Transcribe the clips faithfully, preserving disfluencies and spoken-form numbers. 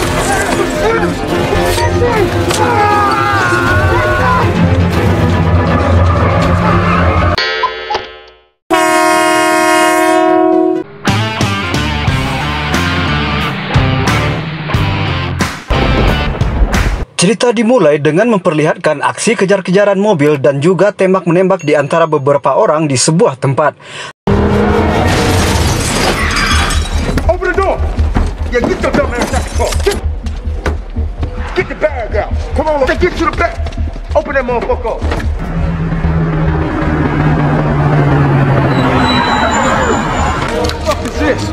Cerita dimulai dengan memperlihatkan aksi kejar-kejaran mobil dan juga tembak-menembak di antara beberapa orang di sebuah tempat. Open the door. Yeah, get your dumb ass out the car. Get, get the bag out. Come on, let's get to the back. Open that motherfucker up. What the fuck is this?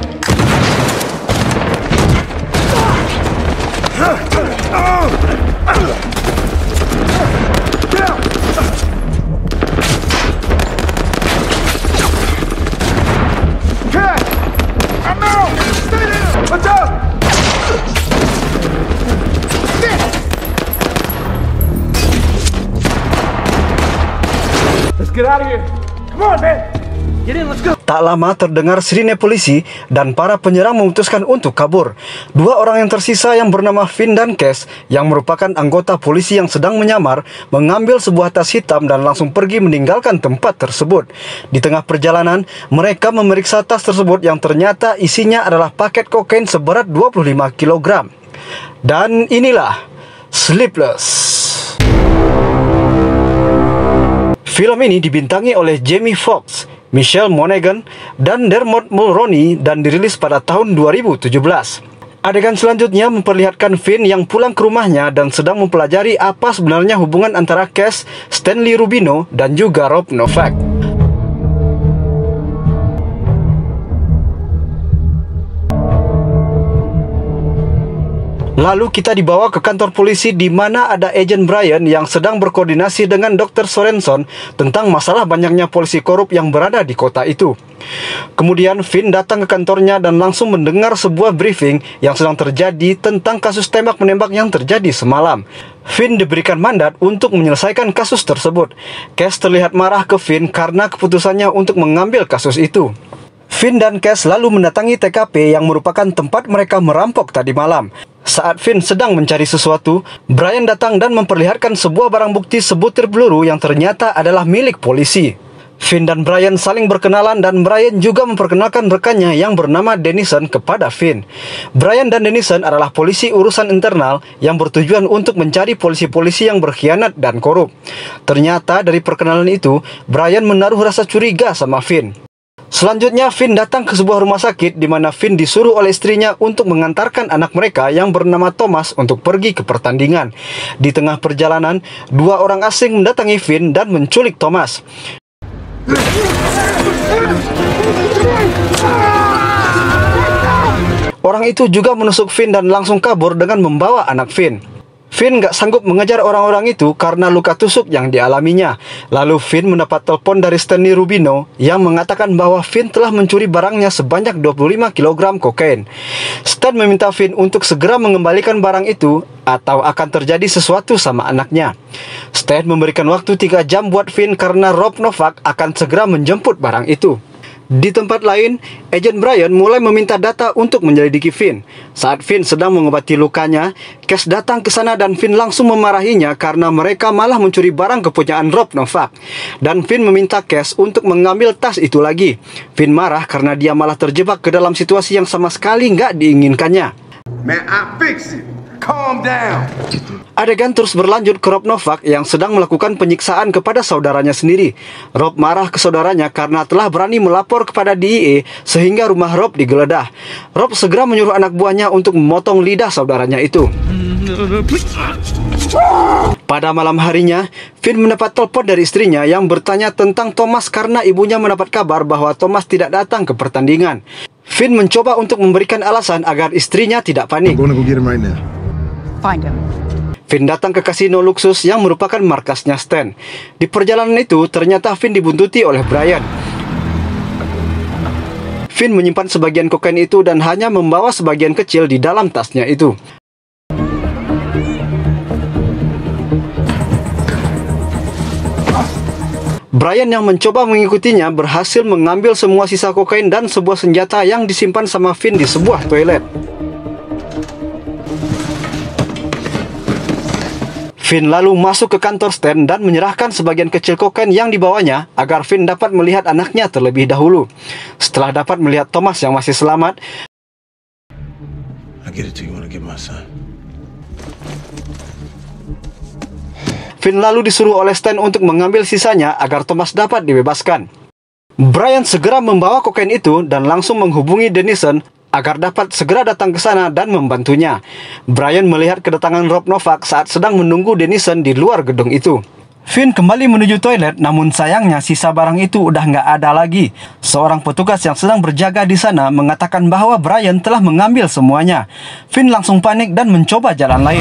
Let's get out of here. Come on, man. Get in, let's go. Tak lama terdengar sirine polisi dan para penyerang memutuskan untuk kabur. Dua orang yang tersisa yang bernama Finn dan Cass, yang merupakan anggota polisi yang sedang menyamar, mengambil sebuah tas hitam dan langsung pergi meninggalkan tempat tersebut. Di tengah perjalanan, mereka memeriksa tas tersebut yang ternyata isinya adalah paket kokain seberat dua puluh lima kilogram. Dan inilah Sleepless. Film ini dibintangi oleh Jamie Foxx, Michelle Monaghan, dan Dermot Mulroney dan dirilis pada tahun dua ribu tujuh belas. Adegan selanjutnya memperlihatkan Finn yang pulang ke rumahnya dan sedang mempelajari apa sebenarnya hubungan antara Cass, Stanley Rubino, dan juga Rob Novak. Lalu kita dibawa ke kantor polisi di mana ada Agent Brian yang sedang berkoordinasi dengan dokter Sorenson tentang masalah banyaknya polisi korup yang berada di kota itu. Kemudian Finn datang ke kantornya dan langsung mendengar sebuah briefing yang sedang terjadi tentang kasus tembak-menembak yang terjadi semalam. Finn diberikan mandat untuk menyelesaikan kasus tersebut. Cass terlihat marah ke Finn karena keputusannya untuk mengambil kasus itu. Finn dan Cass lalu mendatangi T K P yang merupakan tempat mereka merampok tadi malam. Saat Finn sedang mencari sesuatu, Brian datang dan memperlihatkan sebuah barang bukti sebutir peluru yang ternyata adalah milik polisi. Finn dan Brian saling berkenalan dan Brian juga memperkenalkan rekannya yang bernama Dennison kepada Finn. Brian dan Dennison adalah polisi urusan internal yang bertujuan untuk mencari polisi-polisi yang berkhianat dan korup. Ternyata dari perkenalan itu, Brian menaruh rasa curiga sama Finn. Selanjutnya, Finn datang ke sebuah rumah sakit di mana Finn disuruh oleh istrinya untuk mengantarkan anak mereka yang bernama Thomas untuk pergi ke pertandingan. Di tengah perjalanan, dua orang asing mendatangi Finn dan menculik Thomas. Orang itu juga menusuk Finn dan langsung kabur dengan membawa anak Finn. Finn gak sanggup mengejar orang-orang itu karena luka tusuk yang dialaminya. Lalu Finn mendapat telepon dari Stanley Rubino yang mengatakan bahwa Finn telah mencuri barangnya sebanyak dua puluh lima kilogram kokain. Stan meminta Finn untuk segera mengembalikan barang itu atau akan terjadi sesuatu sama anaknya. Stan memberikan waktu tiga jam buat Finn karena Rob Novak akan segera menjemput barang itu. Di tempat lain, Agent Brian mulai meminta data untuk menyelidiki Finn. Saat Finn sedang mengobati lukanya, Cass datang ke sana dan Finn langsung memarahinya karena mereka malah mencuri barang kepunyaan Rob Novak. Dan Finn meminta Cass untuk mengambil tas itu lagi. Finn marah karena dia malah terjebak ke dalam situasi yang sama sekali nggak diinginkannya. Man, I fix it. Calm down. Adegan terus berlanjut ke Rob Novak yang sedang melakukan penyiksaan kepada saudaranya sendiri. Rob marah ke saudaranya karena telah berani melapor kepada D E A sehingga rumah Rob digeledah. Rob segera menyuruh anak buahnya untuk memotong lidah saudaranya itu. Pada malam harinya, Finn mendapat telepon dari istrinya yang bertanya tentang Thomas karena ibunya mendapat kabar bahwa Thomas tidak datang ke pertandingan. Finn mencoba untuk memberikan alasan agar istrinya tidak panik. Find him. Finn datang ke kasino luksus yang merupakan markasnya Stan. Di perjalanan itu, ternyata Finn dibuntuti oleh Brian. Finn menyimpan sebagian kokain itu dan hanya membawa sebagian kecil di dalam tasnya itu. Brian yang mencoba mengikutinya berhasil mengambil semua sisa kokain dan sebuah senjata yang disimpan sama Finn di sebuah toilet. Finn lalu masuk ke kantor Stan dan menyerahkan sebagian kecil kokain yang dibawanya agar Finn dapat melihat anaknya terlebih dahulu. Setelah dapat melihat Thomas yang masih selamat, I get it to you when I get my son. Finn lalu disuruh oleh Stan untuk mengambil sisanya agar Thomas dapat dibebaskan. Brian segera membawa kokain itu dan langsung menghubungi Denison agar dapat segera datang ke sana dan membantunya. Brian melihat kedatangan Rob Novak saat sedang menunggu Denison di luar gedung itu. Finn kembali menuju toilet, namun sayangnya sisa barang itu udah nggak ada lagi. Seorang petugas yang sedang berjaga di sana mengatakan bahwa Brian telah mengambil semuanya. Finn langsung panik dan mencoba jalan lain.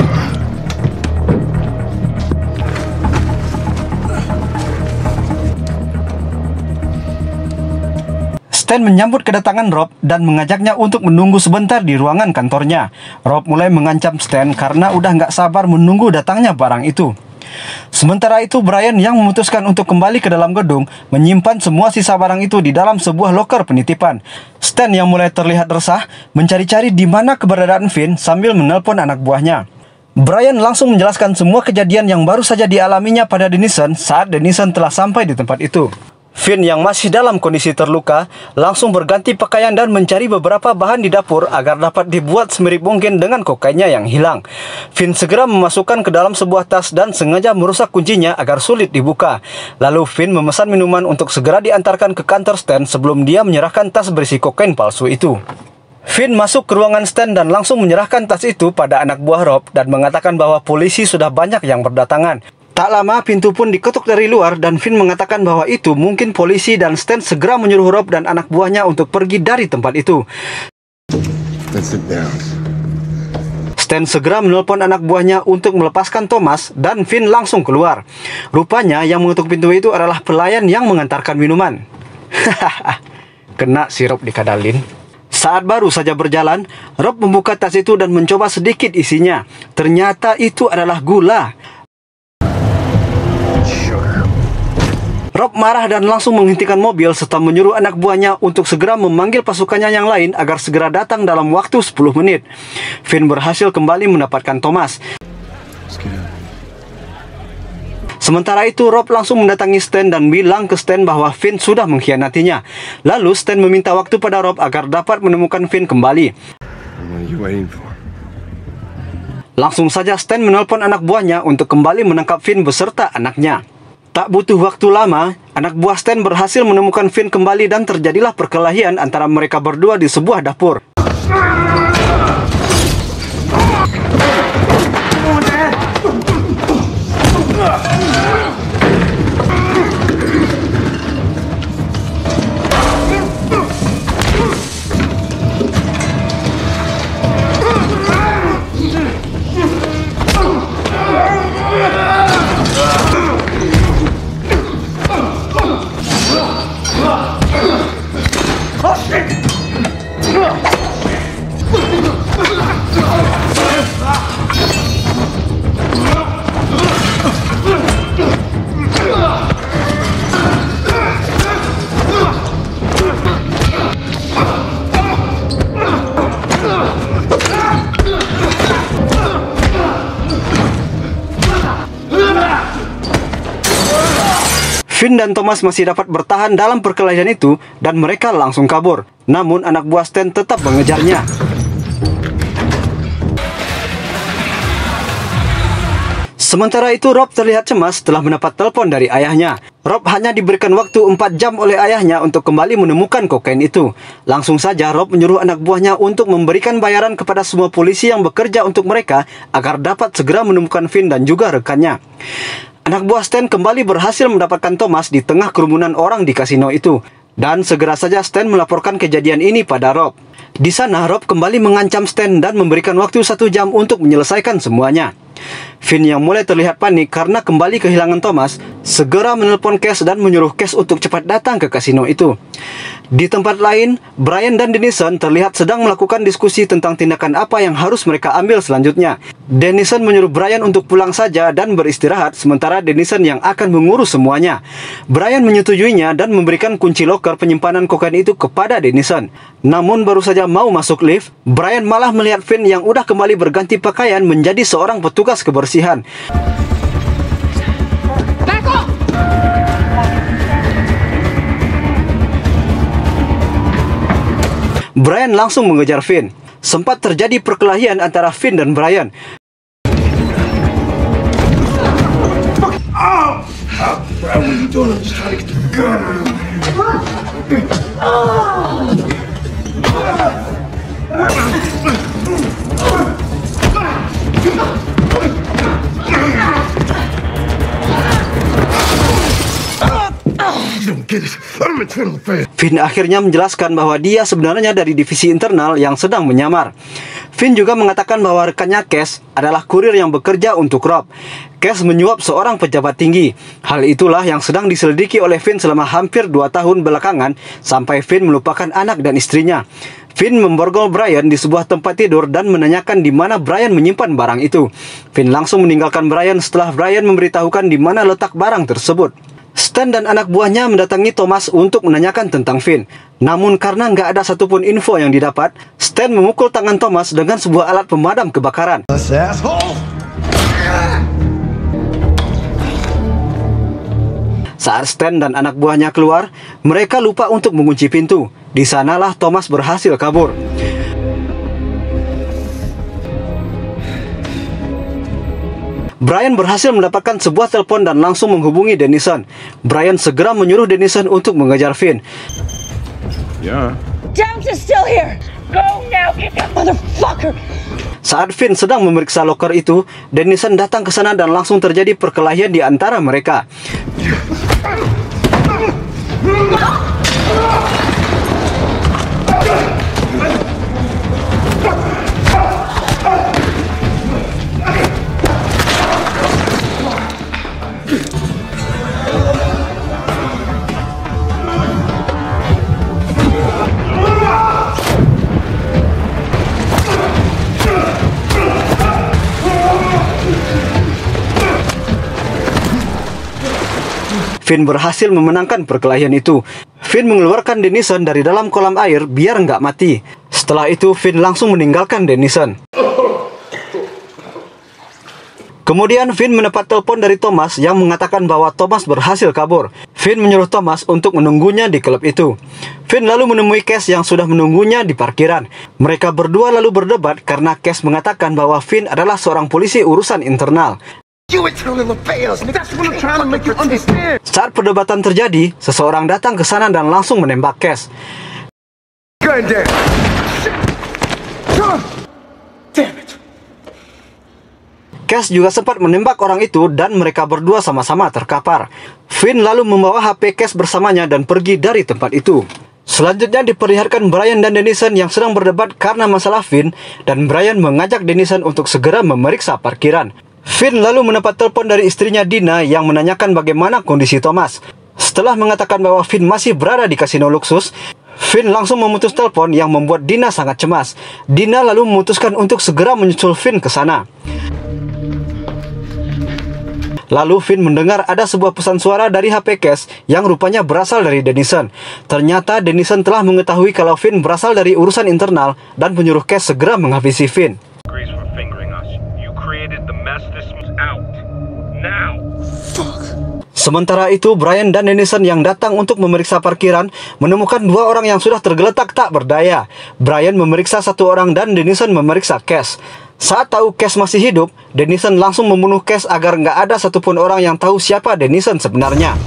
Stan menyambut kedatangan Rob dan mengajaknya untuk menunggu sebentar di ruangan kantornya. Rob mulai mengancam Stan karena udah nggak sabar menunggu datangnya barang itu. Sementara itu, Brian yang memutuskan untuk kembali ke dalam gedung menyimpan semua sisa barang itu di dalam sebuah loker penitipan. Stan yang mulai terlihat resah mencari-cari di mana keberadaan Finn sambil menelpon anak buahnya. Brian langsung menjelaskan semua kejadian yang baru saja dialaminya pada Denison saat Denison telah sampai di tempat itu. Finn yang masih dalam kondisi terluka langsung berganti pakaian dan mencari beberapa bahan di dapur agar dapat dibuat semirip mungkin dengan kokainnya yang hilang. Finn segera memasukkan ke dalam sebuah tas dan sengaja merusak kuncinya agar sulit dibuka. Lalu Finn memesan minuman untuk segera diantarkan ke kantor Stan sebelum dia menyerahkan tas berisi kokain palsu itu. Finn masuk ke ruangan Stan dan langsung menyerahkan tas itu pada anak buah Rob dan mengatakan bahwa polisi sudah banyak yang berdatangan. Tak lama, pintu pun diketuk dari luar dan Finn mengatakan bahwa itu mungkin polisi dan Stan segera menyuruh Rob dan anak buahnya untuk pergi dari tempat itu. Let's sit down. Stan segera menelpon anak buahnya untuk melepaskan Thomas dan Finn langsung keluar. Rupanya yang mengetuk pintu itu adalah pelayan yang mengantarkan minuman. Hahaha, kena sirup dikadalin. Saat baru saja berjalan, Rob membuka tas itu dan mencoba sedikit isinya. Ternyata itu adalah gula. Rob marah dan langsung menghentikan mobil serta menyuruh anak buahnya untuk segera memanggil pasukannya yang lain agar segera datang dalam waktu sepuluh menit. Finn berhasil kembali mendapatkan Thomas. Sementara itu, Rob langsung mendatangi Stan dan bilang ke Stan bahwa Finn sudah mengkhianatinya. Lalu Stan meminta waktu pada Rob agar dapat menemukan Finn kembali. Langsung saja Stan menelpon anak buahnya untuk kembali menangkap Finn beserta anaknya. Tak butuh waktu lama, anak buah Stan berhasil menemukan Finn kembali dan terjadilah perkelahian antara mereka berdua di sebuah dapur. Finn dan Thomas masih dapat bertahan dalam perkelahian itu dan mereka langsung kabur. Namun anak buah Stan tetap mengejarnya. Sementara itu, Rob terlihat cemas setelah mendapat telepon dari ayahnya. Rob hanya diberikan waktu empat jam oleh ayahnya untuk kembali menemukan kokain itu. Langsung saja Rob menyuruh anak buahnya untuk memberikan bayaran kepada semua polisi yang bekerja untuk mereka agar dapat segera menemukan Finn dan juga rekannya. Anak buah Stan kembali berhasil mendapatkan Thomas di tengah kerumunan orang di kasino itu. Dan segera saja Stan melaporkan kejadian ini pada Rob. Di sana, Rob kembali mengancam Stan dan memberikan waktu satu jam untuk menyelesaikan semuanya. Finn yang mulai terlihat panik karena kembali kehilangan Thomas, segera menelpon Cash dan menyuruh Cash untuk cepat datang ke kasino itu. Di tempat lain, Brian dan Denison terlihat sedang melakukan diskusi tentang tindakan apa yang harus mereka ambil selanjutnya. Denison menyuruh Brian untuk pulang saja dan beristirahat, sementara Denison yang akan mengurus semuanya. Brian menyetujuinya dan memberikan kunci loker penyimpanan kokain itu kepada Denison. Namun baru saja mau masuk lift, Brian malah melihat Finn yang udah kembali berganti pakaian menjadi seorang petugas kebersihan. Brian langsung mengejar Finn. Sempat terjadi perkelahian antara Finn dan Brian. Oh! Oh, bro, what are you doing? I'm just trying to get the gun. Finn akhirnya menjelaskan bahwa dia sebenarnya dari divisi internal yang sedang menyamar. Finn juga mengatakan bahwa rekannya Cash adalah kurir yang bekerja untuk Rob. Cash menyuap seorang pejabat tinggi. Hal itulah yang sedang diselidiki oleh Finn selama hampir dua tahun belakangan sampai Finn melupakan anak dan istrinya. Finn memborgol Brian di sebuah tempat tidur dan menanyakan di mana Brian menyimpan barang itu. Finn langsung meninggalkan Brian setelah Brian memberitahukan di mana letak barang tersebut. Stan dan anak buahnya mendatangi Thomas untuk menanyakan tentang Finn. Namun karena nggak ada satupun info yang didapat, Stan memukul tangan Thomas dengan sebuah alat pemadam kebakaran. Saat Stan dan anak buahnya keluar, mereka lupa untuk mengunci pintu. Di sanalah Thomas berhasil kabur. Brian berhasil mendapatkan sebuah telepon dan langsung menghubungi Denison. Brian segera menyuruh Denison untuk mengejar Finn. Yeah. Downs is still here. Go now, get that motherfucker. Saat Finn sedang memeriksa loker itu, Denison datang ke sana dan langsung terjadi perkelahian di antara mereka. Finn berhasil memenangkan perkelahian itu. Finn mengeluarkan Denison dari dalam kolam air biar nggak mati. Setelah itu, Finn langsung meninggalkan Denison. Kemudian Finn mendapat telepon dari Thomas yang mengatakan bahwa Thomas berhasil kabur. Finn menyuruh Thomas untuk menunggunya di klub itu. Finn lalu menemui Cash yang sudah menunggunya di parkiran. Mereka berdua lalu berdebat karena Cash mengatakan bahwa Finn adalah seorang polisi urusan internal. Saat perdebatan terjadi, seseorang datang ke sana dan langsung menembak Cash. Cash juga sempat menembak orang itu dan mereka berdua sama-sama terkapar. Finn lalu membawa H P Cash bersamanya dan pergi dari tempat itu. Selanjutnya diperlihatkan Brian dan Denison yang sedang berdebat karena masalah Finn, dan Brian mengajak Denison untuk segera memeriksa parkiran. Finn lalu mendapat telepon dari istrinya Dina yang menanyakan bagaimana kondisi Thomas. Setelah mengatakan bahwa Finn masih berada di kasino luksus, Finn langsung memutus telepon yang membuat Dina sangat cemas. Dina lalu memutuskan untuk segera menyusul Finn ke sana. Lalu Finn mendengar ada sebuah pesan suara dari H P Cash yang rupanya berasal dari Denison. Ternyata Denison telah mengetahui kalau Finn berasal dari urusan internal dan menyuruh Cash segera menghabisi Finn. Sementara itu, Brian dan Denison yang datang untuk memeriksa parkiran menemukan dua orang yang sudah tergeletak tak berdaya. Brian memeriksa satu orang dan Denison memeriksa Cash. Saat tahu Cash masih hidup, Denison langsung membunuh Cash agar nggak ada satupun orang yang tahu siapa Denison sebenarnya.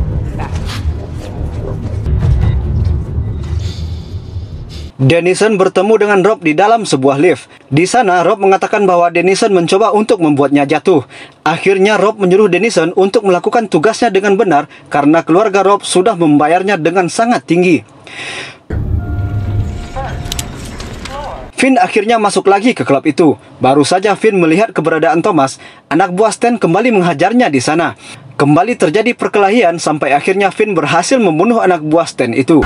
Denison bertemu dengan Rob di dalam sebuah lift. Di sana, Rob mengatakan bahwa Denison mencoba untuk membuatnya jatuh. Akhirnya, Rob menyuruh Denison untuk melakukan tugasnya dengan benar karena keluarga Rob sudah membayarnya dengan sangat tinggi. Finn akhirnya masuk lagi ke klub itu. Baru saja Finn melihat keberadaan Thomas, anak buah Stan kembali menghajarnya di sana. Kembali terjadi perkelahian sampai akhirnya Finn berhasil membunuh anak buah Stan itu.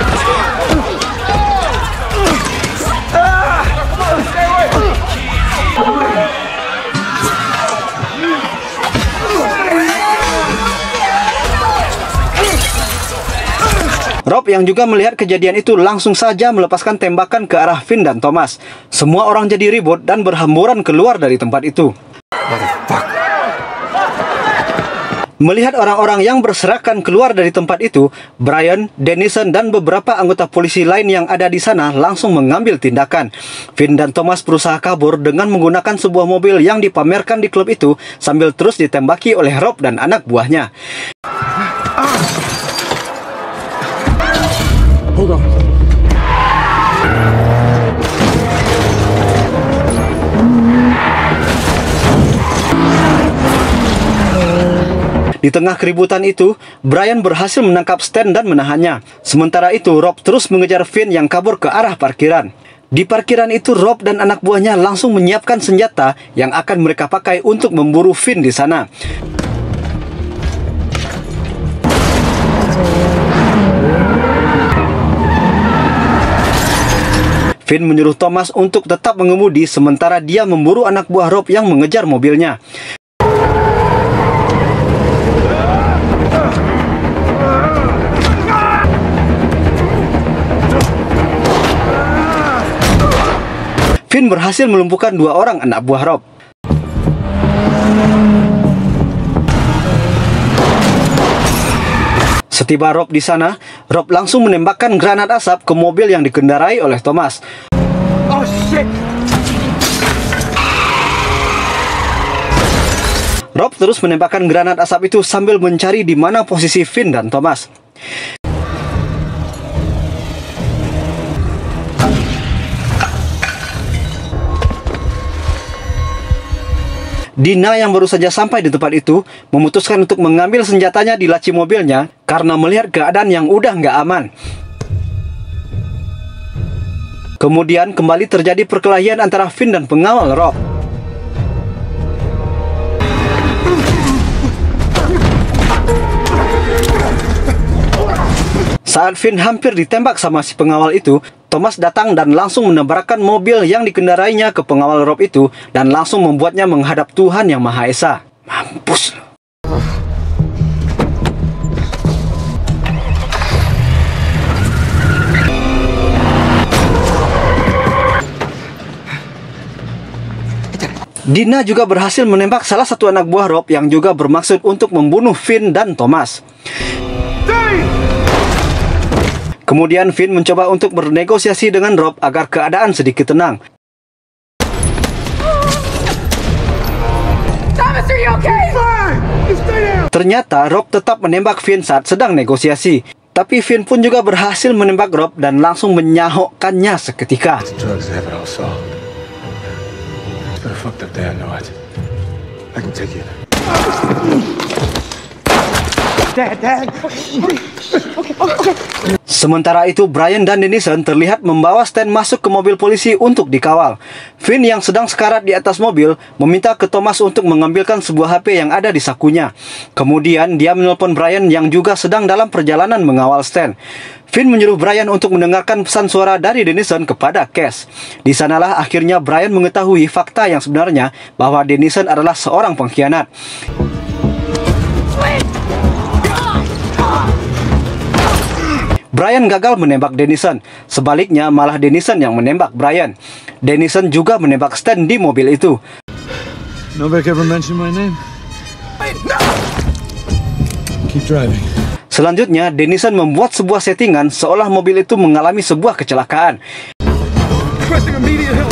Rob yang juga melihat kejadian itu langsung saja melepaskan tembakan ke arah Finn dan Thomas. Semua orang jadi ribut dan berhamburan keluar dari tempat itu. Melihat orang-orang yang berserakan keluar dari tempat itu, Brian, Dennison, dan beberapa anggota polisi lain yang ada di sana langsung mengambil tindakan. Finn dan Thomas berusaha kabur dengan menggunakan sebuah mobil yang dipamerkan di klub itu sambil terus ditembaki oleh Rob dan anak buahnya. Hold on. Di tengah keributan itu, Brian berhasil menangkap Stan dan menahannya. Sementara itu, Rob terus mengejar Finn yang kabur ke arah parkiran. Di parkiran itu, Rob dan anak buahnya langsung menyiapkan senjata yang akan mereka pakai untuk memburu Finn di sana. Finn menyuruh Thomas untuk tetap mengemudi sementara dia memburu anak buah Rob yang mengejar mobilnya. Finn berhasil melumpuhkan dua orang anak buah Rob. Setiba Rob di sana, Rob langsung menembakkan granat asap ke mobil yang dikendarai oleh Thomas. Oh shit! Rob terus menembakkan granat asap itu sambil mencari di mana posisi Finn dan Thomas. Dina yang baru saja sampai di tempat itu memutuskan untuk mengambil senjatanya di laci mobilnya karena melihat keadaan yang udah nggak aman. Kemudian kembali terjadi perkelahian antara Finn dan pengawal Rob. Saat Finn hampir ditembak sama si pengawal itu, Thomas datang dan langsung menabrakkan mobil yang dikendarainya ke pengawal Rob itu dan langsung membuatnya menghadap Tuhan Yang Maha Esa. Mampus. Dina juga berhasil menembak salah satu anak buah Rob yang juga bermaksud untuk membunuh Finn dan Thomas. Kemudian Finn mencoba untuk bernegosiasi dengan Rob agar keadaan sedikit tenang. Thomas, are you okay? Ternyata Rob tetap menembak Finn saat sedang negosiasi. Tapi Finn pun juga berhasil menembak Rob dan langsung menyahokkannya seketika. Drugs have it all solved. It's been a fucked up day, I know it. I can take it. Dad, Dad. Okay, okay. Sementara itu, Brian dan Dennison terlihat membawa Stan masuk ke mobil polisi untuk dikawal. Finn yang sedang sekarat di atas mobil meminta ke Thomas untuk mengambilkan sebuah H P yang ada di sakunya. Kemudian dia menelpon Brian yang juga sedang dalam perjalanan mengawal Stan. Finn menyuruh Brian untuk mendengarkan pesan suara dari Dennison kepada Cass. Di sanalah akhirnya Brian mengetahui fakta yang sebenarnya bahwa Dennison adalah seorang pengkhianat. Brian gagal menembak Dennison. Sebaliknya malah Dennison yang menembak Brian. Dennison juga menembak Stan di mobil itu. Nobody ever mentioned my name. Wait, no! Keep driving. Selanjutnya, Dennison membuat sebuah settingan seolah mobil itu mengalami sebuah kecelakaan. Requesting immediate help.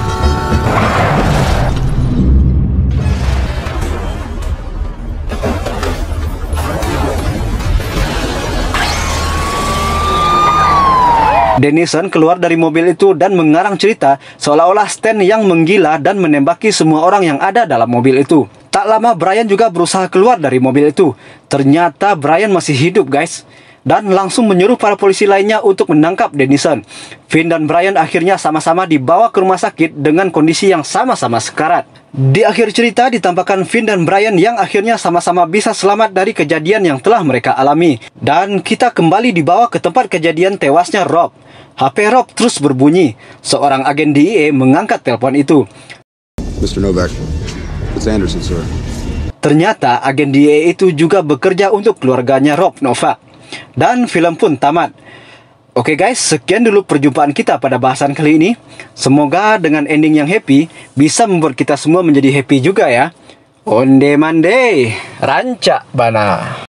Dennison keluar dari mobil itu dan mengarang cerita seolah-olah Stan yang menggila dan menembaki semua orang yang ada dalam mobil itu. Tak lama Brian juga berusaha keluar dari mobil itu. Ternyata Brian masih hidup, guys. dan langsung menyuruh para polisi lainnya untuk menangkap Dennison. Finn dan Brian akhirnya sama-sama dibawa ke rumah sakit dengan kondisi yang sama-sama sekarat. Di akhir cerita ditampakkan Finn dan Brian yang akhirnya sama-sama bisa selamat dari kejadian yang telah mereka alami. Dan kita kembali dibawa ke tempat kejadian tewasnya Rob. H P Rob terus berbunyi. Seorang agen D E A mengangkat telepon itu. Mister Novak, it's Anderson, sir. Ternyata agen D E A itu juga bekerja untuk keluarganya Rob Novak. Dan film pun tamat. Oke guys, sekian dulu perjumpaan kita pada bahasan kali ini. Semoga dengan ending yang happy bisa membuat kita semua menjadi happy juga ya. Onde mande, rancak bana.